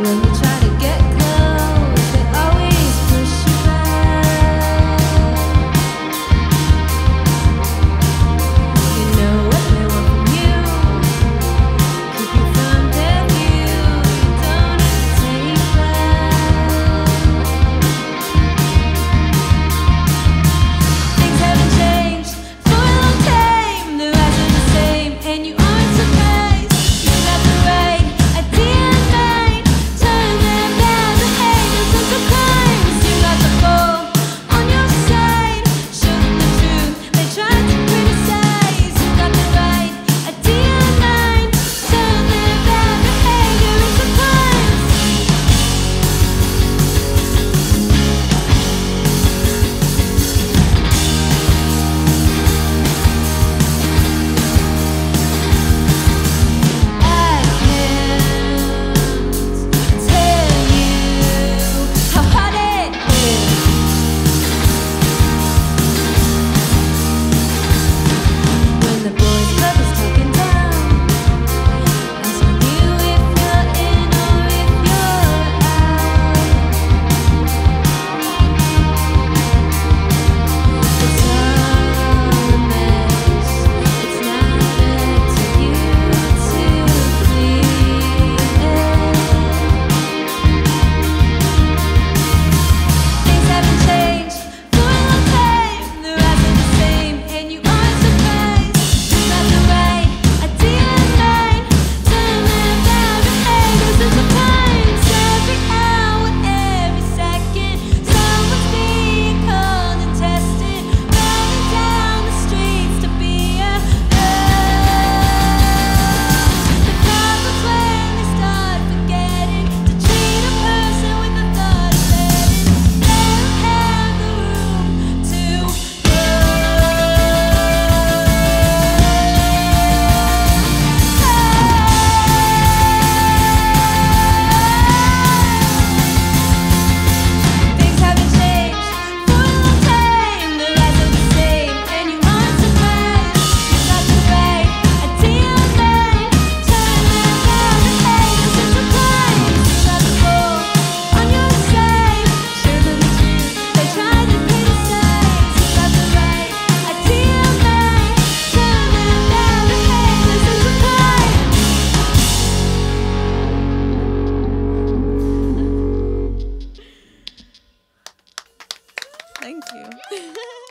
When you try to get close, they always push you back. You know what they want from you, keep you from their view. You don't take back. Things haven't changed for a long time. The lies are the same, and you aren't surprised. You got the right idea in mind. Turn them bad behaviors into crimes. You got the ball on your side. Show them the truth they tried to criticize. You got the right idea in mind. Turn their bad behavior into crimes. I can't tell you how hard it is. When the boys' club is talking down, asking you if you're in or if you're out. It's all a mess. It's not up to you to clean it. Things haven't changed for a long time. The lies are the same, and you aren't surprised. You got the right idea in mind. Turn their bad behaviors into crimes. Every hour, every second, someone's being called and tested. Running down the streets to be alone. The problem's when they start forgetting to treat a person with the thought of letting them have the room to Things haven't changed for a long time. The lies are the same, and you aren't surprised. You got the right idea in mind. Turn their bad behaviors into crimes. You got the ball on your side. Show them the truth they tried to criticize. You got the right idea in mind. Turn their bad behaviors into crimes. Thank you.